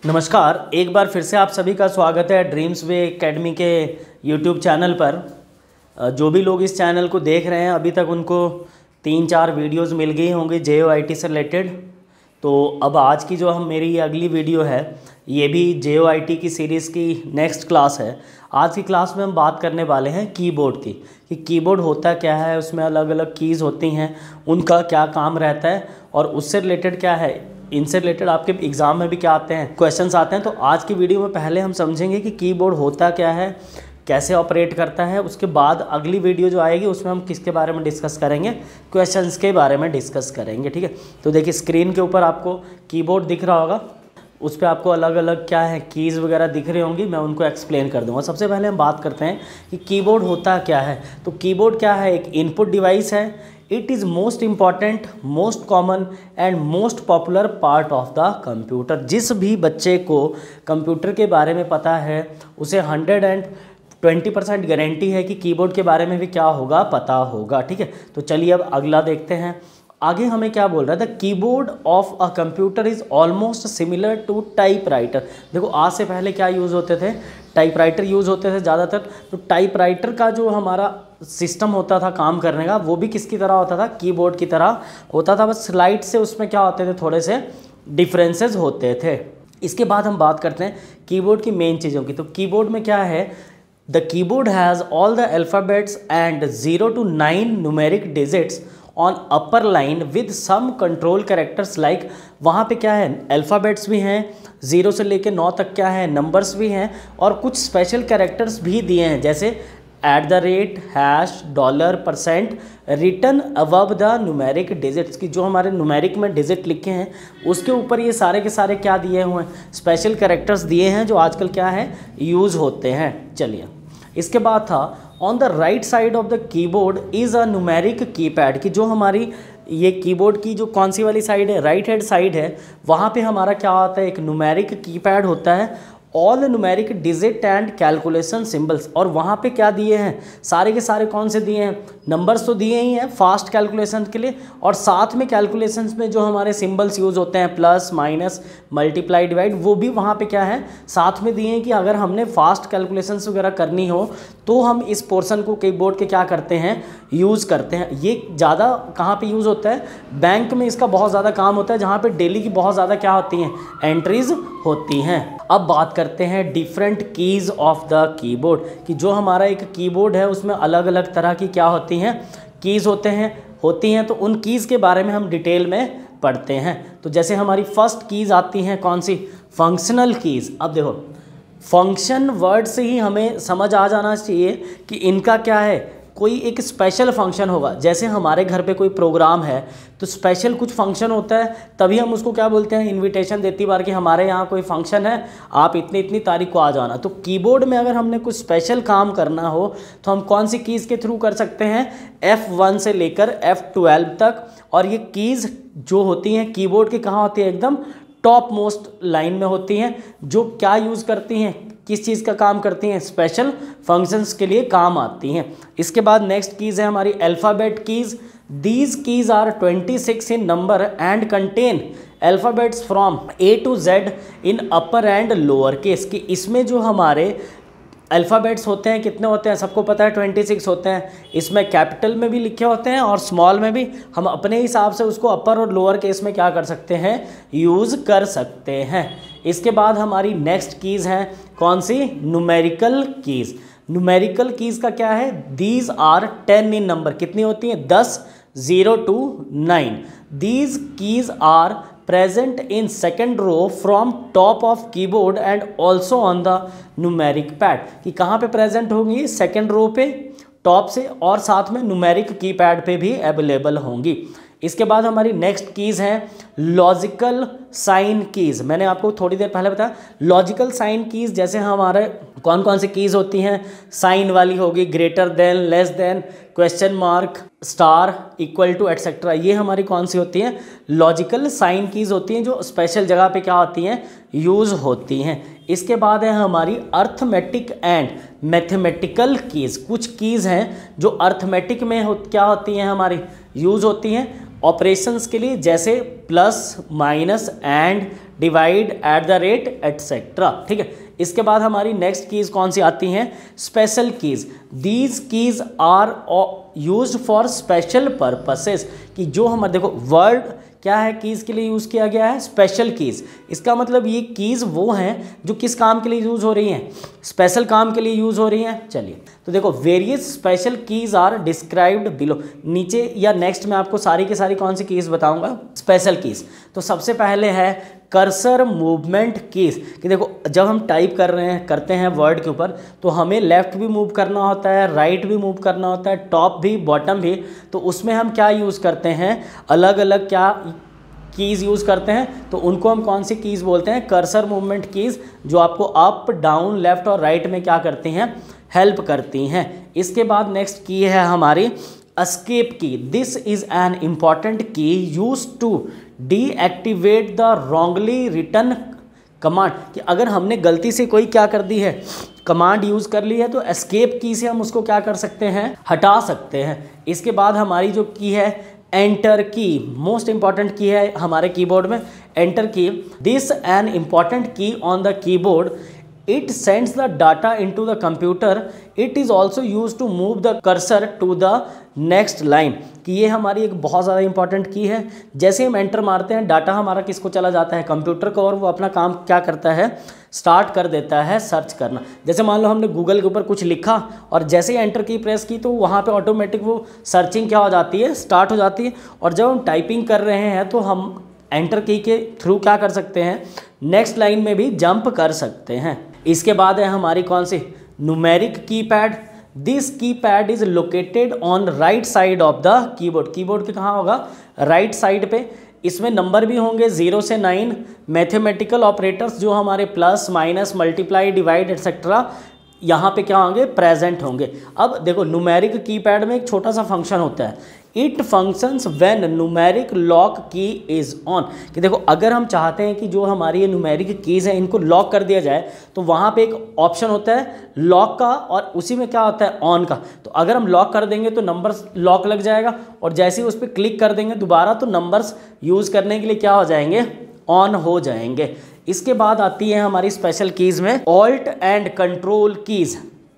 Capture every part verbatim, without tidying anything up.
नमस्कार, एक बार फिर से आप सभी का स्वागत है ड्रीम्स वे एकेडमी के यूट्यूब चैनल पर। जो भी लोग इस चैनल को देख रहे हैं अभी तक उनको तीन चार वीडियोस मिल गई होंगी जे ओ आई टी से रिलेटेड। तो अब आज की जो हम मेरी ये अगली वीडियो है ये भी जे ओ आई टी की सीरीज़ की नेक्स्ट क्लास है। आज की क्लास में हम बात करने वाले हैं कीबोर्ड की कि कीबोर्ड होता क्या है, उसमें अलग अलग कीज़ होती हैं, उनका क्या काम रहता है और उससे रिलेटेड क्या है, इनसे रिलेटेड आपके एग्ज़ाम में भी क्या आते हैं, क्वेश्चंस आते हैं। तो आज की वीडियो में पहले हम समझेंगे कि कीबोर्ड होता क्या है, कैसे ऑपरेट करता है। उसके बाद अगली वीडियो जो आएगी उसमें हम किसके बारे में डिस्कस करेंगे, क्वेश्चंस के बारे में डिस्कस करेंगे। ठीक है, तो देखिए स्क्रीन के ऊपर आपको कीबोर्ड दिख रहा होगा, उस पर आपको अलग अलग क्या है कीज़ वगैरह दिख रही होंगी, मैं उनको एक्सप्लेन कर दूंगा। सबसे पहले हम बात करते हैं कि कीबोर्ड होता क्या है। तो कीबोर्ड क्या है, एक इनपुट डिवाइस है। It is most important, most common and most popular part of the computer. जिस भी बच्चे को कंप्यूटर के बारे में पता है उसे hundred and twenty percent guarantee है कि कीबोर्ड के बारे में भी क्या होगा, पता होगा। ठीक है, तो चलिए अब अगला देखते हैं। आगे हमें क्या बोल रहा है, the keyboard of a computer is almost similar to typewriter. देखो आज से पहले क्या यूज़ होते थे, टाइपराइटर यूज़ होते थे ज़्यादातर। तो टाइपराइटर का जो हमारा सिस्टम होता था काम करने का, वो भी किसकी तरह होता था, कीबोर्ड की तरह होता था, बस स्लाइड से उसमें क्या होते थे, थोड़े से डिफरेंसेस होते थे। इसके बाद हम बात करते हैं कीबोर्ड की मेन चीज़ों की। तो कीबोर्ड में क्या है, the keyboard has all the alphabets and zero to nine numeric digits on upper line with some control characters like. वहाँ पे क्या है, अल्फ़ाबेट्स भी हैं, ज़ीरो से लेके नौ तक क्या है, नंबर्स भी हैं और कुछ स्पेशल कैरेक्टर्स भी दिए हैं, जैसे at the rate, hash, dollar, percent written above the numeric digits की जो हमारे न्यूमेरिक में डिजिट लिखे हैं उसके ऊपर ये सारे के सारे क्या दिए हुए हैं, स्पेशल कैरेक्टर्स दिए हैं जो आजकल क्या है यूज़ होते हैं। चलिए इसके बाद था on the right side of the keyboard is a numeric keypad कि जो हमारी ये कीबोर्ड की जो कौन सी वाली साइड है, राइट हैंड साइड है, वहाँ पे हमारा क्या होता है, एक न्यूमेरिक कीपैड होता है। All numeric digit and calculation symbols, और वहाँ पे क्या दिए हैं, सारे के सारे कौन से दिए हैं, नंबर्स तो दिए ही हैं फास्ट कैलकुलेशन के लिए, और साथ में कैलकुलेशंस में जो हमारे सिंबल्स यूज़ होते हैं प्लस माइनस मल्टीप्लाई डिवाइड, वो भी वहाँ पे क्या है साथ में दिए हैं कि अगर हमने फास्ट कैलकुलेशंस वगैरह करनी हो तो हम इस पोर्शन को कीबोर्ड के क्या करते हैं, यूज़ करते हैं। ये ज़्यादा कहाँ पे यूज़ होता है, बैंक में इसका बहुत ज़्यादा काम होता है जहाँ पे डेली की बहुत ज़्यादा क्या होती हैं, एंट्रीज होती हैं। अब बात करते हैं different keys of the keyboard कि जो हमारा एक कीबोर्ड है उसमें अलग अलग तरह की क्या होती हैं, कीज़ होते हैं होती हैं तो उन कीज़ के बारे में हम डिटेल में पढ़ते हैं। तो जैसे हमारी फर्स्ट कीज़ आती हैं कौन सी, फंक्शनल कीज़। अब देखो फंक्शन वर्ड से ही हमें समझ आ जाना चाहिए कि इनका क्या है, कोई एक स्पेशल फंक्शन होगा। जैसे हमारे घर पे कोई प्रोग्राम है तो स्पेशल कुछ फंक्शन होता है, तभी हम उसको क्या बोलते हैं, इनविटेशन देती बार कि हमारे यहाँ कोई फंक्शन है, आप इतनी इतनी तारीख को आ जाना। तो कीबोर्ड में अगर हमने कुछ स्पेशल काम करना हो तो हम कौन सी कीज़ के थ्रू कर सकते हैं, एफ़ वन से लेकर एफ़ ट्वेल्व तक। और ये कीज़ जो होती हैं कीबोर्ड की कहाँ होती है, एकदम टॉप मोस्ट लाइन में होती हैं, जो क्या यूज़ करती हैं, किस चीज़ का काम करती हैं, स्पेशल फंक्शंस के लिए काम आती हैं। इसके बाद नेक्स्ट कीज़ है हमारी alphabet keys. These keys are twenty six in number and contain alphabets from A to Z in upper and lower case कि इसमें जो हमारे अल्फ़ाबेट्स होते हैं कितने होते हैं, सबको पता है ट्वेंटी सिक्स होते हैं। इसमें कैपिटल में भी लिखे होते हैं और स्मॉल में भी, हम अपने हिसाब से उसको अपर और लोअर केस में क्या कर सकते हैं, यूज़ कर सकते हैं। इसके बाद हमारी नेक्स्ट कीज़ है कौन सी, न्यूमेरिकल कीज़। न्यूमेरिकल कीज़ का क्या है, these are ten in number, कितनी होती हैं, दस, zero to nine. These keys are present in second row from top of keyboard and also on the numeric pad कि कहाँ पे प्रेजेंट होंगी, सेकेंड रो पे टॉप से, और साथ में न्यूमेरिक कीपैड पे भी अवेलेबल होंगी। इसके बाद हमारी नेक्स्ट कीज़ है लॉजिकल साइन कीज़। मैंने आपको थोड़ी देर पहले बताया लॉजिकल साइन कीज़, जैसे हमारे कौन कौन सी कीज़ होती हैं, साइन वाली होगी, greater than, less than, question mark, star, equal to, etcetera. ये हमारी कौन सी होती हैं, लॉजिकल साइन कीज़ होती हैं, जो स्पेशल जगह पे क्या होती हैं, यूज़ होती हैं। इसके बाद है हमारी अर्थमेटिक एंड मैथमेटिकल कीज़। कुछ कीज़ हैं जो अर्थमेटिक में हो, क्या होती हैं, हमारी यूज़ होती हैं ऑपरेशंस के लिए, जैसे plus, minus, and, divide, at the rate, etcetera. ठीक है, इसके बाद हमारी नेक्स्ट कीज कौन सी आती हैं? Special keys. These keys are used for special purposes, कि जो हम देखो वर्ड क्या है कीज़ के लिए यूज़ किया गया है? Special keys. इसका मतलब ये कीज़ वो हैं जो किस काम के लिए यूज़ हो रही हैं? स्पेशल काम के लिए यूज़ हो रही हैं। चलिए तो देखो, various special keys are described below. नीचे या नेक्स्ट में आपको सारी की सारी कौन सी कीज़ बताऊंगा? Special keys. तो सबसे पहले है कर्सर मूवमेंट कीज़, कि देखो जब हम टाइप कर रहे हैं करते हैं वर्ड के ऊपर, तो हमें लेफ़्ट भी मूव करना होता है, राइट भी मूव करना होता है, टॉप भी, बॉटम भी। तो उसमें हम क्या यूज़ करते हैं? अलग अलग क्या कीज़ यूज़ करते हैं, तो उनको हम कौन सी कीज़ बोलते हैं? कर्सर मूवमेंट कीज़, जो आपको अप, डाउन, लेफ़्ट और राइट में क्या करती हैं? हेल्प करती हैं। इसके बाद नेक्स्ट की है हमारी escape key. This is an important key use to deactivate the wrongly written command, कि अगर हमने गलती से कोई क्या कर दी है, कमांड यूज़ कर ली है, तो एस्केप की से हम उसको क्या कर सकते हैं? हटा सकते हैं। इसके बाद हमारी जो की है एंटर की, मोस्ट इंपॉर्टेंट की है हमारे कीबोर्ड में, enter key. This an important key on the keyboard, it sends the data into the computer, it is also used to move the cursor to the next line, कि ये हमारी एक बहुत ज़्यादा इंपॉर्टेंट की है। जैसे हम एंटर मारते हैं, डाटा हमारा किसको चला जाता है? कंप्यूटर को, और वो अपना काम क्या करता है? स्टार्ट कर देता है सर्च करना। जैसे मान लो हमने गूगल के ऊपर कुछ लिखा और जैसे ही एंटर की प्रेस की, तो वहाँ पे ऑटोमेटिक वो सर्चिंग क्या हो जाती है? स्टार्ट हो जाती है। और जब हम टाइपिंग कर रहे हैं, तो हम एंटर की के थ्रू क्या कर सकते हैं? नेक्स्ट लाइन में भी जंप कर सकते हैं। इसके बाद है हमारी कौन सी? Numeric keypad. This keypad is located on right side of the keyboard. Keyboard के कहाँ होगा? राइट साइड पे। इसमें नंबर भी होंगे जीरो से नाइन, मैथमेटिकल ऑपरेटर्स जो हमारे plus, minus, multiply, divide etcetera यहाँ पे क्या होंगे? प्रेजेंट होंगे। अब देखो, न्यूमेरिक कीपैड में एक छोटा सा फंक्शन होता है, it functions when numeric lock key is on, कि देखो अगर हम चाहते हैं कि जो हमारी ये न्यूमेरिक कीज़ हैं इनको लॉक कर दिया जाए, तो वहाँ पे एक ऑप्शन होता है लॉक का, और उसी में क्या होता है? ऑन का। तो अगर हम लॉक कर देंगे तो नंबर्स लॉक लग जाएगा, और जैसे ही उस पर क्लिक कर देंगे दोबारा, तो नंबर्स यूज़ करने के लिए क्या हो जाएंगे? ऑन हो जाएंगे। इसके बाद आती है हमारी स्पेशल कीज़ में ऑल्ट एंड कंट्रोल कीज़।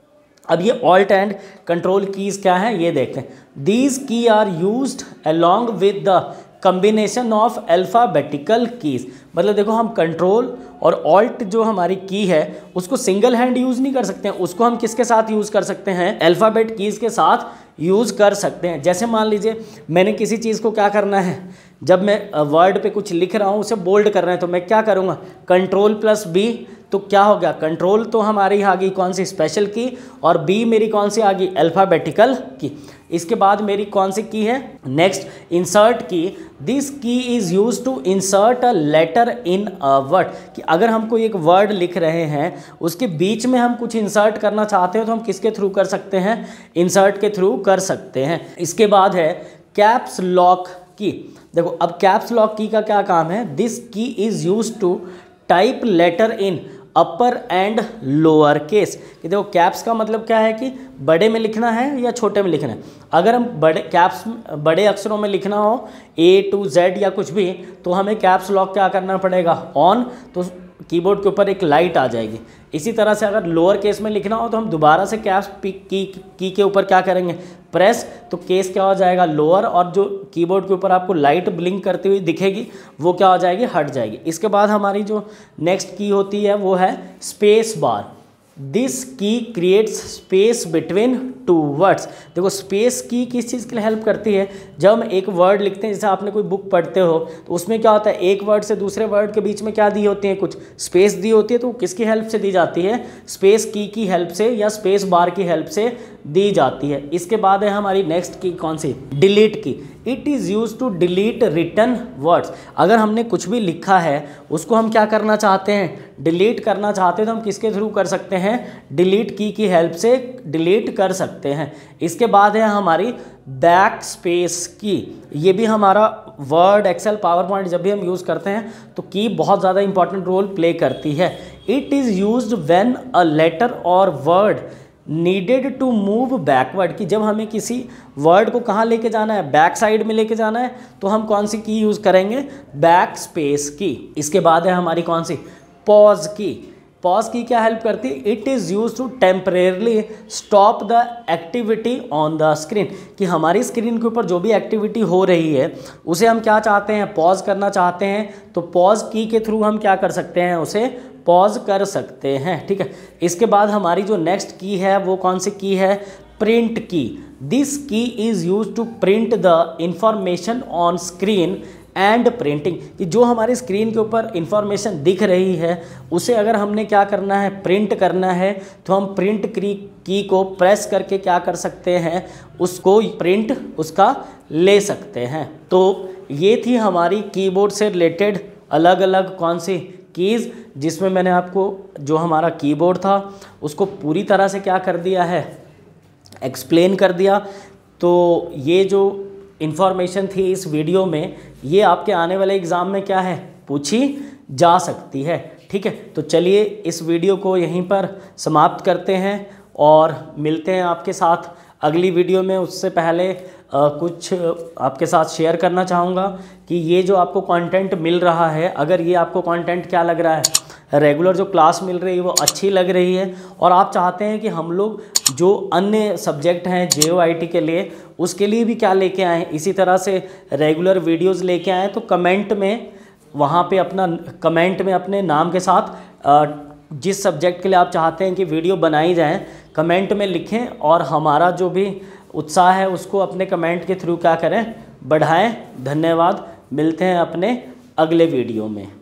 अब ये ऑल्ट एंड कंट्रोल कीज़ क्या है ये देखते हैं। These key are used along with the combination of alphabetical keys. मतलब देखो, हम कंट्रोल और ऑल्ट जो हमारी की है उसको सिंगल हैंड यूज़ नहीं कर सकते हैं, उसको हम किसके साथ यूज़ कर सकते हैं? अल्फ़ाबेट कीज़ के साथ यूज़ कर सकते हैं। जैसे मान लीजिए मैंने किसी चीज़ को क्या करना है, जब मैं वर्ड पे कुछ लिख रहा हूँ, उसे बोल्ड कर रहे हैं, तो मैं क्या करूँगा? कंट्रोल प्लस बी, तो क्या हो गया? कंट्रोल तो हमारी आ गई कौन सी? स्पेशल की, और बी मेरी कौन सी आ गई? अल्फ़ाबेटिकल की। इसके बाद मेरी कौन सी की है? Next insert key. This key is use to insert a letter in a word, कि अगर हम कोई एक वर्ड लिख रहे हैं, उसके बीच में हम कुछ इंसर्ट करना चाहते हो, तो हम किसके थ्रू कर सकते हैं? इंसर्ट के थ्रू कर सकते हैं। इसके बाद है कैप्स लॉक की। देखो, अब कैप्स लॉक की का क्या काम है? This key is use to type letter in upper and lower case, कि देखो कैप्स का मतलब क्या है कि बड़े में लिखना है या छोटे में लिखना है। अगर हम बड़े कैप्स बड़े अक्षरों में लिखना हो, ए टू जेड या कुछ भी, तो हमें कैप्स लॉक क्या करना पड़ेगा? ऑन। तो कीबोर्ड के ऊपर एक लाइट आ जाएगी। इसी तरह से अगर लोअर केस में लिखना हो, तो हम दोबारा से कैप्स की की के ऊपर क्या करेंगे? प्रेस, तो केस क्या हो जाएगा? लोअर, और जो कीबोर्ड के ऊपर आपको लाइट ब्लिंक करती हुई दिखेगी वो क्या हो जाएगी? हट जाएगी। इसके बाद हमारी जो नेक्स्ट की होती है वो है space bar. This key creates space between two words. देखो, स्पेस की किस चीज़ के लिए हेल्प करती है? जब हम एक वर्ड लिखते हैं, जैसे आपने कोई बुक पढ़ते हो, तो उसमें क्या होता है? एक वर्ड से दूसरे वर्ड के बीच में क्या दी होती है? कुछ स्पेस दी होती है। तो किसकी हेल्प से दी जाती है? स्पेस की की हेल्प से, या स्पेस बार की हेल्प से दी जाती है। इसके बाद है हमारी नेक्स्ट की कौन सी? Delete key. It is use to delete written words. अगर हमने कुछ भी लिखा है, उसको हम क्या करना चाहते हैं? डिलीट करना चाहते हैं, तो हम किसके थ्रू कर सकते हैं? डिलीट की की हेल्प से डिलीट कर सकते हैं। इसके बाद है हमारी बैक स्पेस की। ये भी हमारा वर्ड, एक्सेल, पावर पॉइंट जब भी हम यूज़ करते हैं, तो की बहुत ज़्यादा इंपॉर्टेंट रोल प्ले करती है। It is used when a letter और word needed to move backward, कि जब हमें किसी वर्ड को कहाँ लेके जाना है, बैक साइड में लेके जाना है, तो हम कौन सी की यूज़ करेंगे, बैक स्पेस की। इसके बाद है हमारी कौन सी, पॉज की। पॉज की क्या हेल्प करती है, it is use to temporarily stop the activity on the screen, कि हमारी स्क्रीन के ऊपर जो भी एक्टिविटी हो रही है उसे हम क्या चाहते हैं, पॉज करना चाहते हैं, तो पॉज की के थ्रू हम क्या कर सकते हैं, उसे पॉज कर सकते हैं। ठीक है, इसके बाद हमारी जो नेक्स्ट की है वो कौन सी की है, print key. This key is use to print the information on screen and printing, कि जो हमारी स्क्रीन के ऊपर इंफॉर्मेशन दिख रही है उसे अगर हमने क्या करना है, प्रिंट करना है, तो हम प्रिंट की को प्रेस करके क्या कर सकते हैं, उसको प्रिंट उसका ले सकते हैं। तो ये थी हमारी कीबोर्ड से रिलेटेड अलग अलग कौन सी कीज़, जिसमें मैंने आपको जो हमारा कीबोर्ड था उसको पूरी तरह से क्या कर दिया है, एक्सप्लेन कर दिया। तो ये जो इन्फॉर्मेशन थी इस वीडियो में, ये आपके आने वाले एग्ज़ाम में क्या है, पूछी जा सकती है। ठीक है, तो चलिए इस वीडियो को यहीं पर समाप्त करते हैं और मिलते हैं आपके साथ अगली वीडियो में। उससे पहले आ, कुछ आपके साथ शेयर करना चाहूँगा कि ये जो आपको कंटेंट मिल रहा है, अगर ये आपको कंटेंट क्या लग रहा है, रेगुलर जो क्लास मिल रही है वो अच्छी लग रही है, और आप चाहते हैं कि हम लोग जो अन्य सब्जेक्ट हैं जे ओ आई टी के लिए, उसके लिए भी क्या लेके आएँ, इसी तरह से रेगुलर वीडियोस लेके आएँ, तो कमेंट में वहाँ पे अपना कमेंट में अपने नाम के साथ जिस सब्जेक्ट के लिए आप चाहते हैं कि वीडियो बनाई जाए, कमेंट में लिखें, और हमारा जो भी उत्साह है उसको अपने कमेंट के थ्रू क्या करें, बढ़ाएं। धन्यवाद, मिलते हैं अपने अगले वीडियो में।